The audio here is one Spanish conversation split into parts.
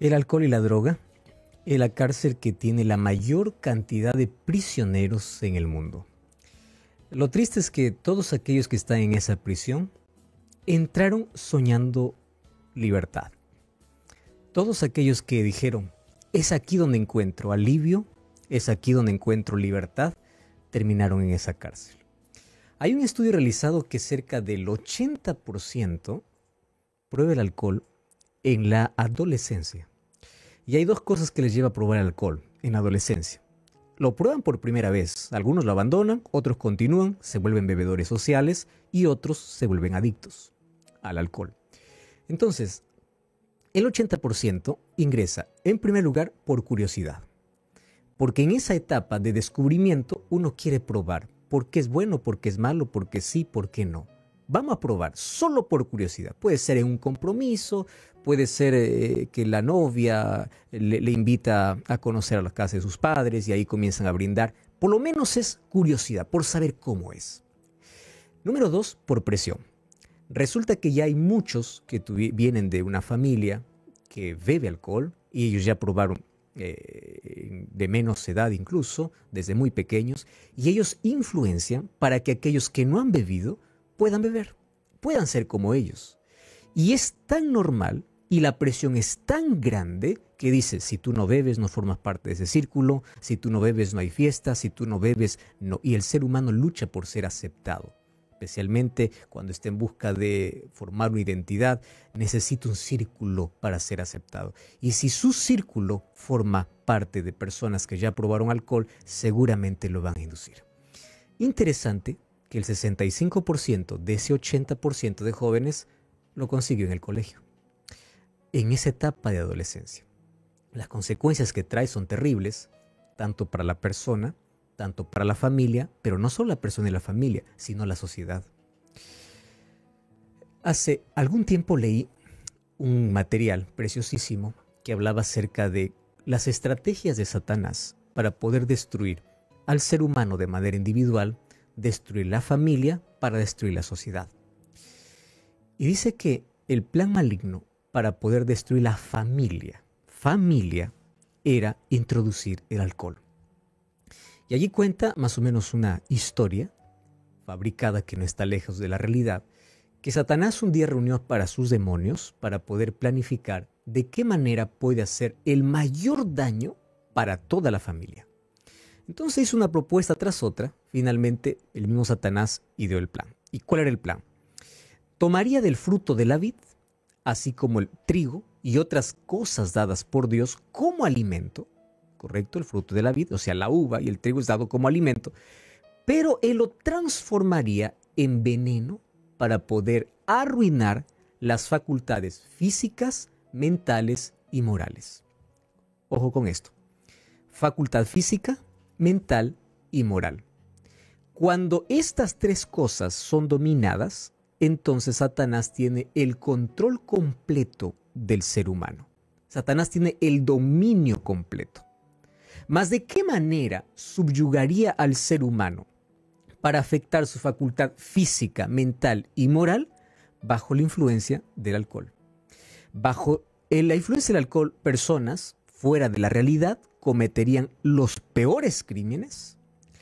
El alcohol y la droga es la cárcel que tiene la mayor cantidad de prisioneros en el mundo. Lo triste es que todos aquellos que están en esa prisión entraron soñando libertad. Todos aquellos que dijeron, es aquí donde encuentro alivio, es aquí donde encuentro libertad, terminaron en esa cárcel. Hay un estudio realizado que cerca del 80% prueba el alcohol en la adolescencia. Y hay dos cosas que les lleva a probar el alcohol en la adolescencia. Lo prueban por primera vez, algunos lo abandonan, otros continúan, se vuelven bebedores sociales y otros se vuelven adictos al alcohol. Entonces, el 80% ingresa en primer lugar por curiosidad. Porque en esa etapa de descubrimiento uno quiere probar por qué es bueno, por qué es malo, por qué sí, por qué no. Vamos a probar solo por curiosidad. Puede ser en un compromiso, puede ser que la novia le invita a conocer a la casa de sus padres y ahí comienzan a brindar. Por lo menos es curiosidad, por saber cómo es. Número 2, por presión. Resulta que ya hay muchos que vienen de una familia que bebe alcohol y ellos ya probaron de menos edad incluso, desde muy pequeños, y ellos influencian para que aquellos que no han bebido puedan beber, puedan ser como ellos. Y es tan normal y la presión es tan grande que dice, si tú no bebes no formas parte de ese círculo, si tú no bebes no hay fiesta, si tú no bebes no. Y el ser humano lucha por ser aceptado. Especialmente cuando está en busca de formar una identidad, necesita un círculo para ser aceptado. Y si su círculo forma parte de personas que ya probaron alcohol, seguramente lo van a inducir. Interesante que el 65% de ese 80% de jóvenes lo consiguió en el colegio, en esa etapa de adolescencia. Las consecuencias que trae son terribles, tanto para la persona, tanto para la familia, pero no solo la persona y la familia, sino la sociedad. Hace algún tiempo leí un material preciosísimo que hablaba acerca de las estrategias de Satanás para poder destruir al ser humano de manera individual, destruir la familia para destruir la sociedad. Y dice que el plan maligno para poder destruir la familia era introducir el alcohol. Y allí cuenta más o menos una historia fabricada que no está lejos de la realidad, que Satanás un día reunió para sus demonios para poder planificar de qué manera puede hacer el mayor daño para toda la familia. Entonces hizo una propuesta tras otra, finalmente el mismo Satanás ideó el plan. ¿Y cuál era el plan? Tomaría del fruto de la vid, así como el trigo y otras cosas dadas por Dios como alimento, correcto, el fruto de la vid, o sea, la uva y el trigo es dado como alimento, pero él lo transformaría en veneno para poder arruinar las facultades físicas, mentales y morales. Ojo con esto. Facultad física, mental y moral. Cuando estas tres cosas son dominadas, entonces Satanás tiene el control completo del ser humano. Satanás tiene el dominio completo. ¿Mas de qué manera subyugaría al ser humano para afectar su facultad física, mental y moral? Bajo la influencia del alcohol. Bajo la influencia del alcohol, personas fuera de la realidad cometerían los peores crímenes.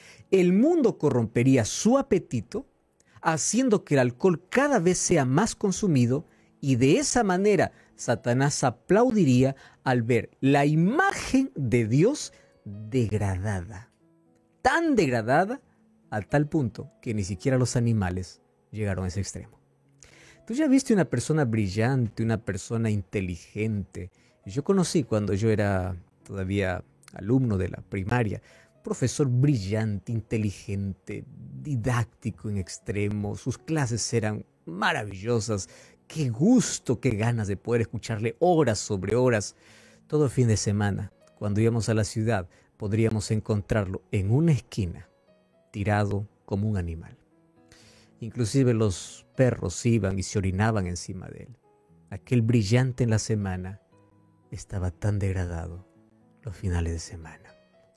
El mundo corrompería su apetito, haciendo que el alcohol cada vez sea más consumido, y de esa manera Satanás aplaudiría al ver la imagen de Dios degradada, tan degradada a tal punto que ni siquiera los animales llegaron a ese extremo. Tú ya viste una persona brillante, una persona inteligente. Yo conocí cuando yo era todavía alumno de la primaria, profesor brillante, inteligente, didáctico en extremo, sus clases eran maravillosas, qué gusto, qué ganas de poder escucharle horas sobre horas. Todo fin de semana, cuando íbamos a la ciudad, podríamos encontrarlo en una esquina, tirado como un animal. Inclusive los perros iban y se orinaban encima de él. Aquel brillante en la semana estaba tan degradado los finales de semana.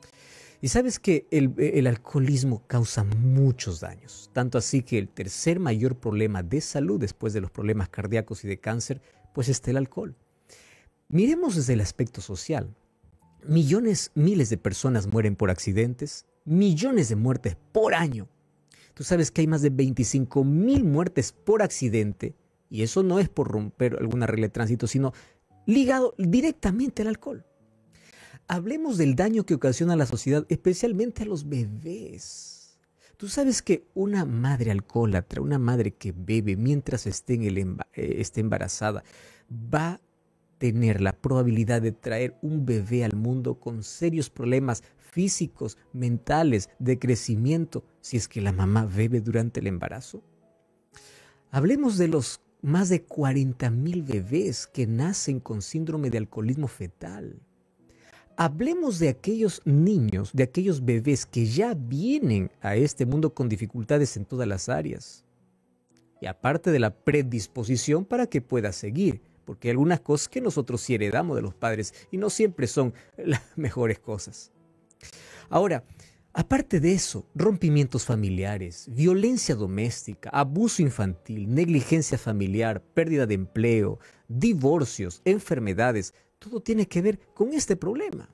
Y sabes que el alcoholismo causa muchos daños, tanto así que el tercer mayor problema de salud después de los problemas cardíacos y de cáncer, pues está el alcohol. Miremos desde el aspecto social. Millones, miles de personas mueren por accidentes, millones de muertes por año. Tú sabes que hay más de 25,000 muertes por accidente, y eso no es por romper alguna regla de tránsito, sino ligado directamente al alcohol. Hablemos del daño que ocasiona a la sociedad, especialmente a los bebés. Tú sabes que una madre alcohólatra, una madre que bebe mientras esté embarazada, va a tener la probabilidad de traer un bebé al mundo con serios problemas físicos, mentales, de crecimiento, si es que la mamá bebe durante el embarazo. Hablemos de los más de 40,000 bebés que nacen con síndrome de alcoholismo fetal. Hablemos de aquellos niños, de aquellos bebés que ya vienen a este mundo con dificultades en todas las áreas. Y aparte de la predisposición para que pueda seguir, porque hay algunas cosas que nosotros sí heredamos de los padres y no siempre son las mejores cosas. Ahora, aparte de eso, rompimientos familiares, violencia doméstica, abuso infantil, negligencia familiar, pérdida de empleo, divorcios, enfermedades, todo tiene que ver con este problema.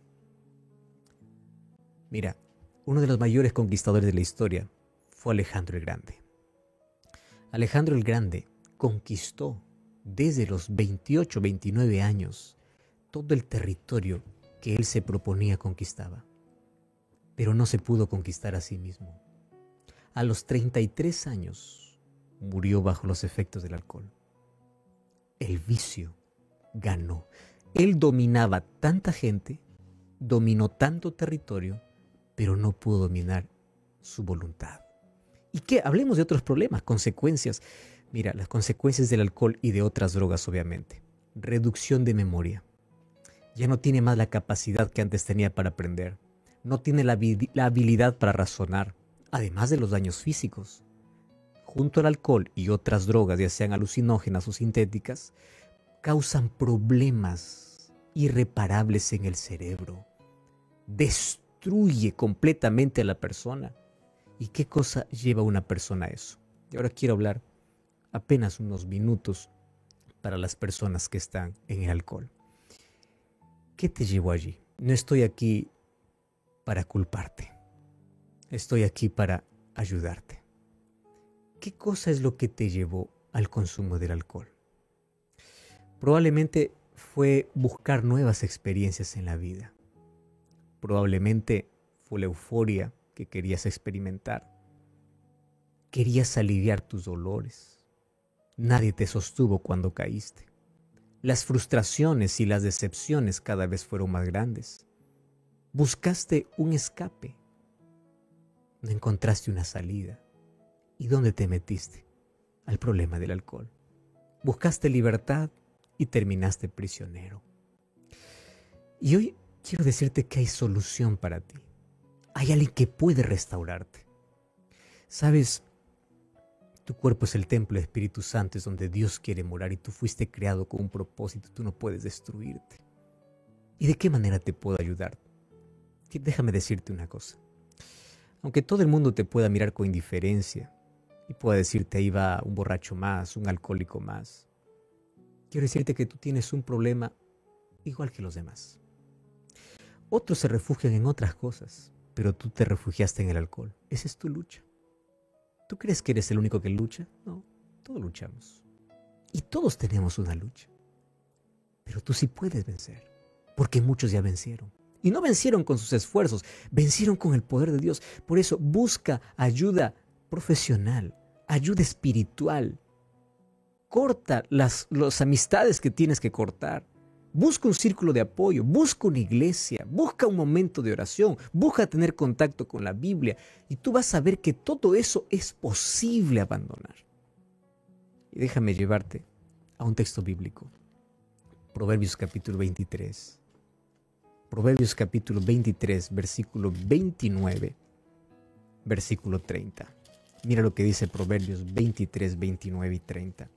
Mira, uno de los mayores conquistadores de la historia fue Alejandro el Grande. Alejandro el Grande conquistó desde los 28, 29 años todo el territorio que él se proponía conquistaba. Pero no se pudo conquistar a sí mismo. A los 33 años murió bajo los efectos del alcohol. El vicio ganó. Él dominaba tanta gente, dominó tanto territorio, pero no pudo dominar su voluntad. ¿Y qué? Hablemos de otros problemas, consecuencias. Mira, las consecuencias del alcohol y de otras drogas, obviamente. Reducción de memoria. Ya no tiene más la capacidad que antes tenía para aprender. No tiene la habilidad para razonar, además de los daños físicos. Junto al alcohol y otras drogas, ya sean alucinógenas o sintéticas, causan problemas irreparables en el cerebro. Destruye completamente a la persona. ¿Y qué cosa lleva a una persona a eso? Y ahora quiero hablar apenas unos minutos para las personas que están en el alcohol. ¿Qué te llevó allí? No estoy aquí para culparte. Estoy aquí para ayudarte. ¿Qué cosa es lo que te llevó al consumo del alcohol? Probablemente fue buscar nuevas experiencias en la vida. Probablemente fue la euforia que querías experimentar. Querías aliviar tus dolores. Nadie te sostuvo cuando caíste. Las frustraciones y las decepciones cada vez fueron más grandes. Buscaste un escape. No encontraste una salida. ¿Y dónde te metiste? Al problema del alcohol. Buscaste libertad y terminaste prisionero. Y hoy quiero decirte que hay solución para ti. Hay alguien que puede restaurarte. ¿Sabes? Tu cuerpo es el templo del Espíritu Santo, es donde Dios quiere morar y tú fuiste creado con un propósito, tú no puedes destruirte. ¿Y de qué manera te puedo ayudar? Déjame decirte una cosa. Aunque todo el mundo te pueda mirar con indiferencia y pueda decirte ahí va un borracho más, un alcohólico más, quiero decirte que tú tienes un problema igual que los demás. Otros se refugian en otras cosas, pero tú te refugiaste en el alcohol. Esa es tu lucha. ¿Tú crees que eres el único que lucha? No, todos luchamos. Y todos tenemos una lucha. Pero tú sí puedes vencer, porque muchos ya vencieron. Y no vencieron con sus esfuerzos, vencieron con el poder de Dios. Por eso busca ayuda profesional, ayuda espiritual. Corta las amistades que tienes que cortar. Busca un círculo de apoyo, busca una iglesia, busca un momento de oración, busca tener contacto con la Biblia y tú vas a ver que todo eso es posible abandonar. Y déjame llevarte a un texto bíblico. Proverbios capítulo 23. Proverbios capítulo 23, versículo 29, versículo 30. Mira lo que dice Proverbios 23, 29 y 30.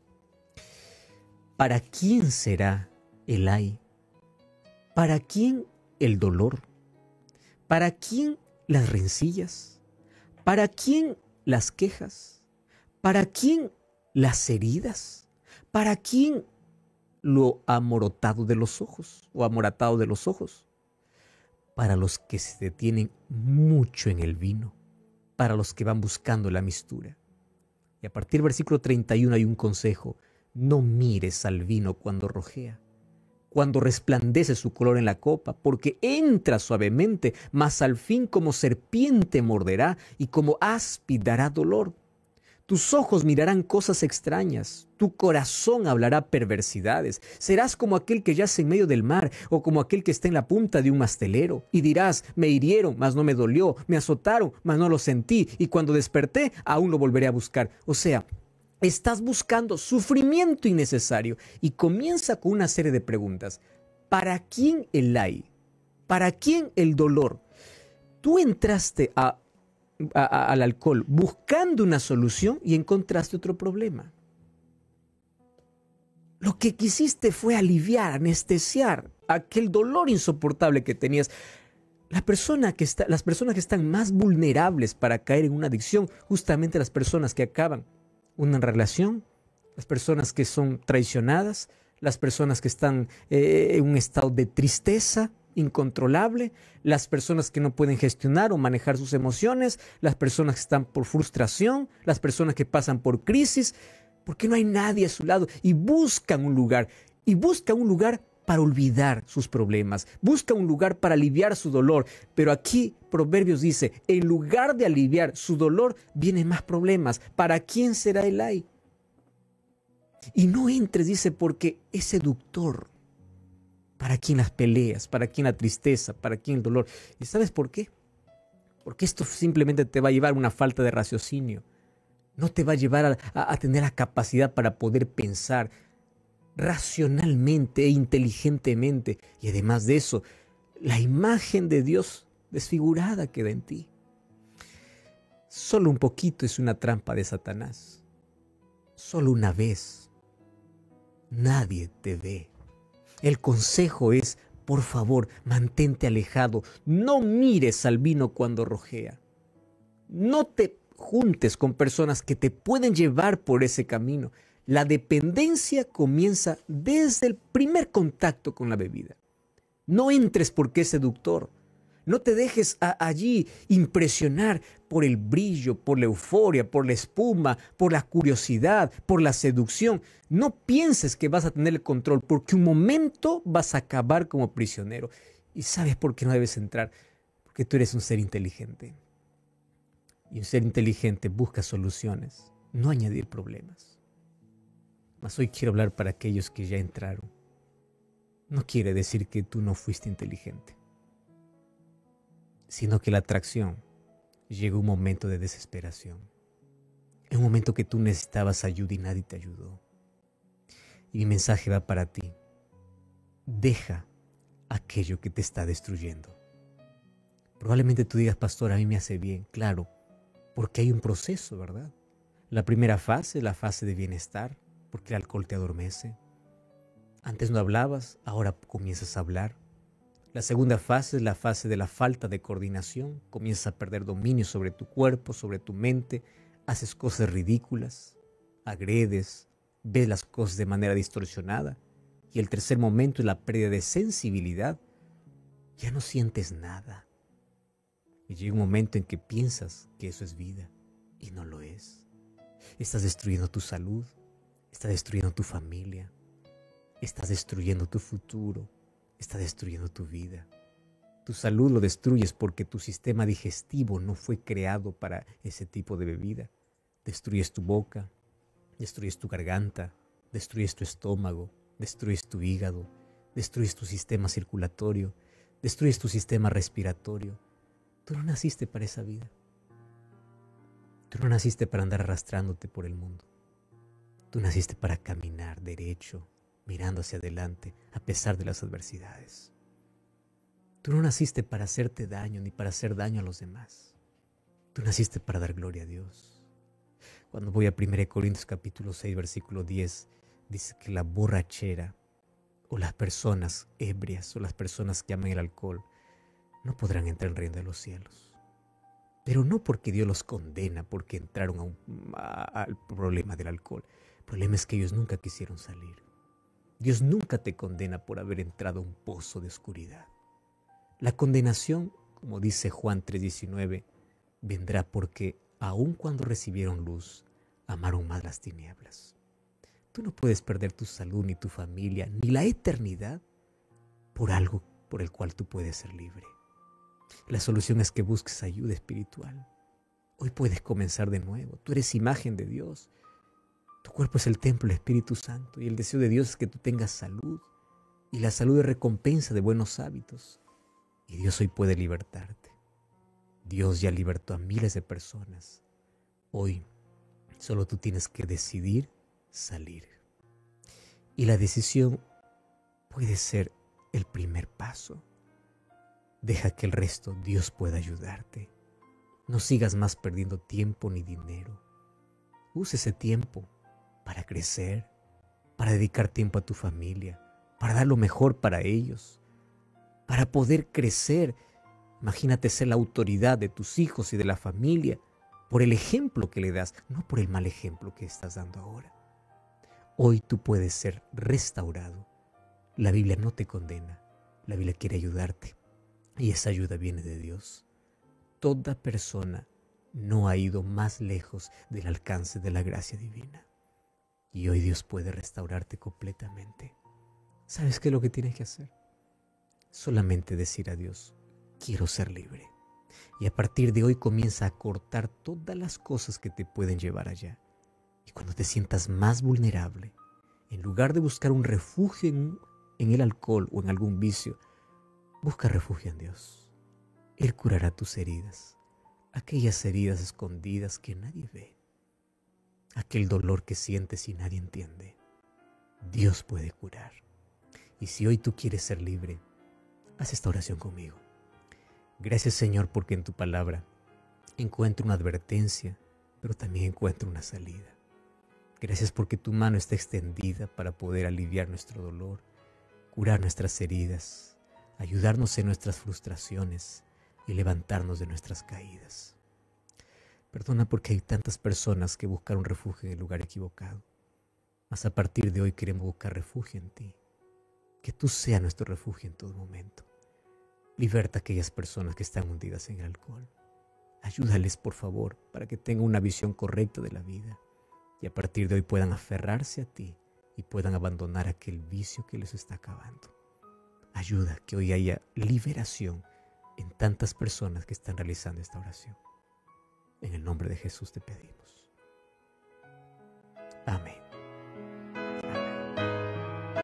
¿Para quién será el ay? ¿Para quién el dolor? ¿Para quién las rencillas? ¿Para quién las quejas? ¿Para quién las heridas? ¿Para quién lo amorotado de los ojos o amoratado de los ojos. Para los que se detienen mucho en el vino, para los que van buscando la mistura. Y a partir del versículo 31 hay un consejo: no mires al vino cuando rojea, cuando resplandece su color en la copa, porque entra suavemente, mas al fin como serpiente morderá y como áspid dará dolor. Tus ojos mirarán cosas extrañas, tu corazón hablará perversidades. Serás como aquel que yace en medio del mar o como aquel que está en la punta de un mastelero. Y dirás: me hirieron, mas no me dolió, me azotaron, mas no lo sentí, y cuando desperté aún lo volveré a buscar. O sea, estás buscando sufrimiento innecesario y comienza con una serie de preguntas. ¿Para quién el ay? ¿Para quién el dolor? Tú entraste al alcohol buscando una solución y encontraste otro problema. Lo que quisiste fue aliviar, anestesiar aquel dolor insoportable que tenías. Las personas que están más vulnerables para caer en una adicción, justamente las personas que acaban una relación, las personas que son traicionadas, las personas que están en un estado de tristeza incontrolable, las personas que no pueden gestionar o manejar sus emociones, las personas que están por frustración, las personas que pasan por crisis, porque no hay nadie a su lado y buscan un lugar para olvidar sus problemas, buscan un lugar para aliviar su dolor. Pero aquí Proverbios dice: en lugar de aliviar su dolor, vienen más problemas. ¿Para quién será el ay? Y no entres, dice, porque es seductor. ¿Para quién las peleas? ¿Para quién la tristeza? ¿Para quién el dolor? ¿Y sabes por qué? Porque esto simplemente te va a llevar a una falta de raciocinio. No te va a llevar a tener la capacidad para poder pensar racionalmente e inteligentemente. Y además de eso, la imagen de Dios desfigurada queda en ti. Solo un poquito es una trampa de Satanás. Solo una vez. Nadie te ve. El consejo es: por favor, mantente alejado. No mires al vino cuando rojea. No te juntes con personas que te pueden llevar por ese camino. La dependencia comienza desde el primer contacto con la bebida. No entres porque es seductor. No te dejes allí impresionar por el brillo, por la euforia, por la espuma, por la curiosidad, por la seducción. No pienses que vas a tener el control, porque un momento vas a acabar como prisionero. ¿Y sabes por qué no debes entrar? Porque tú eres un ser inteligente. Y un ser inteligente busca soluciones, no añadir problemas. Mas hoy quiero hablar para aquellos que ya entraron. No quiere decir que tú no fuiste inteligente, sino que la atracción llegó un momento de desesperación. En un momento que tú necesitabas ayuda y nadie te ayudó. Y mi mensaje va para ti: deja aquello que te está destruyendo. Probablemente tú digas: pastor, a mí me hace bien. Claro, porque hay un proceso, ¿verdad? La primera fase, la fase de bienestar, porque el alcohol te adormece. Antes no hablabas, ahora comienzas a hablar. La segunda fase es la fase de la falta de coordinación. Comienzas a perder dominio sobre tu cuerpo, sobre tu mente. Haces cosas ridículas, agredes, ves las cosas de manera distorsionada. Y el tercer momento es la pérdida de sensibilidad. Ya no sientes nada. Y llega un momento en que piensas que eso es vida y no lo es. Estás destruyendo tu salud, estás destruyendo tu familia, estás destruyendo tu futuro, estás destruyendo tu vida. Tu salud lo destruyes porque tu sistema digestivo no fue creado para ese tipo de bebida. Destruyes tu boca, destruyes tu garganta, destruyes tu estómago, destruyes tu hígado, destruyes tu sistema circulatorio, destruyes tu sistema respiratorio. Tú no naciste para esa vida. Tú no naciste para andar arrastrándote por el mundo. Tú naciste para caminar derecho, mirando hacia adelante, a pesar de las adversidades. Tú no naciste para hacerte daño ni para hacer daño a los demás. Tú naciste para dar gloria a Dios. Cuando voy a 1 Corintios capítulo 6, versículo 10, dice que la borrachera o las personas ebrias o las personas que aman el alcohol no podrán entrar en el reino de los cielos. Pero no porque Dios los condena porque entraron al problema del alcohol. El problema es que ellos nunca quisieron salir. Dios nunca te condena por haber entrado a un pozo de oscuridad. La condenación, como dice Juan 3:19, vendrá porque aun cuando recibieron luz, amaron más las tinieblas. Tú no puedes perder tu salud, ni tu familia, ni la eternidad por algo por el cual tú puedes ser libre. La solución es que busques ayuda espiritual. Hoy puedes comenzar de nuevo. Tú eres imagen de Dios. Tu cuerpo es el templo del Espíritu Santo y el deseo de Dios es que tú tengas salud. Y la salud es recompensa de buenos hábitos. Y Dios hoy puede libertarte. Dios ya libertó a miles de personas. Hoy solo tú tienes que decidir salir. Y la decisión puede ser el primer paso. Deja que el resto Dios pueda ayudarte. No sigas más perdiendo tiempo ni dinero. Usa ese tiempo para crecer, para dedicar tiempo a tu familia, para dar lo mejor para ellos, para poder crecer. Imagínate ser la autoridad de tus hijos y de la familia por el ejemplo que le das, no por el mal ejemplo que estás dando ahora. Hoy tú puedes ser restaurado. La Biblia no te condena, la Biblia quiere ayudarte y esa ayuda viene de Dios. Toda persona no ha ido más lejos del alcance de la gracia divina. Y hoy Dios puede restaurarte completamente. ¿Sabes qué es lo que tienes que hacer? Solamente decir a Dios, quiero ser libre. Y a partir de hoy comienza a cortar todas las cosas que te pueden llevar allá. Y cuando te sientas más vulnerable, en lugar de buscar un refugio en el alcohol o en algún vicio, busca refugio en Dios. Él curará tus heridas, aquellas heridas escondidas que nadie ve, aquel dolor que sientes y nadie entiende. Dios puede curar. Y si hoy tú quieres ser libre, haz esta oración conmigo. Gracias, Señor, porque en tu palabra encuentro una advertencia, pero también encuentro una salida. Gracias porque tu mano está extendida para poder aliviar nuestro dolor, curar nuestras heridas, ayudarnos en nuestras frustraciones y levantarnos de nuestras caídas. Perdona porque hay tantas personas que buscaron refugio en el lugar equivocado. Mas a partir de hoy queremos buscar refugio en ti. Que tú seas nuestro refugio en todo momento. Liberta a aquellas personas que están hundidas en el alcohol. Ayúdales, por favor, para que tengan una visión correcta de la vida. Y a partir de hoy puedan aferrarse a ti y puedan abandonar aquel vicio que les está acabando. Ayuda que hoy haya liberación en tantas personas que están realizando esta oración. En el nombre de Jesús te pedimos. Amén.